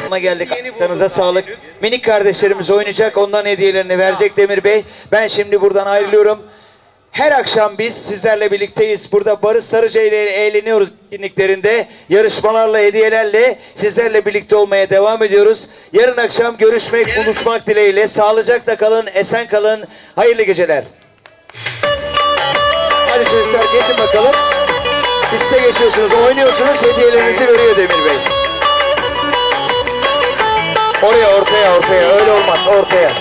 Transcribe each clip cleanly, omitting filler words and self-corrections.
geldik. Ayaklarınıza sağlık. Minik kardeşlerimiz oynayacak. Ondan hediyelerini verecek Demir Bey. Ben şimdi buradan ayrılıyorum. Her akşam biz sizlerle birlikteyiz. Burada Barış Sarıca ile eğleniyoruz etkinliklerinde. Yarışmalarla, hediyelerle sizlerle birlikte olmaya devam ediyoruz. Yarın akşam görüşmek, buluşmak dileğiyle. Sağlıcakla kalın, esen kalın. Hayırlı geceler. Hadi çocuklar geçin bakalım. Piste geçiyorsunuz, oynuyorsunuz. Hediyelerinizi veriyor Demir Bey. Oraya, ortaya. Öyle olmaz, ortaya.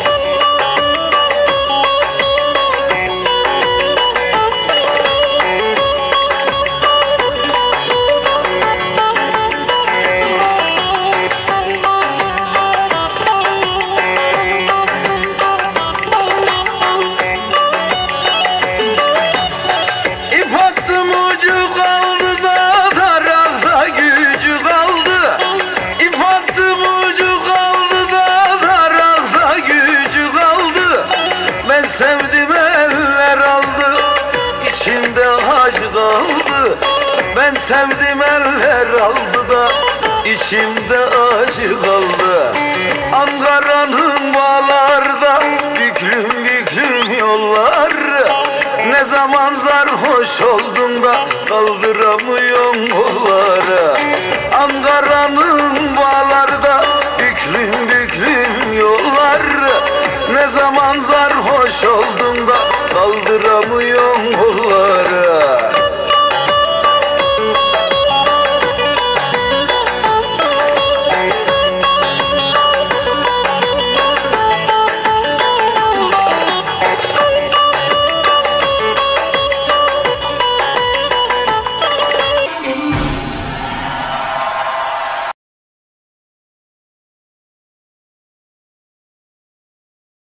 Ben sevdim eller aldı da içimde acı kaldı. Ankara'nın bağlarda büklüm büklüm yollar. Ne zaman sarhoş oldun da kaldıramıyorum kolları. Ankara'nın bağlarda büklüm büklüm yollar. Ne zaman sarhoş oldun da kaldıramıyorum kolları.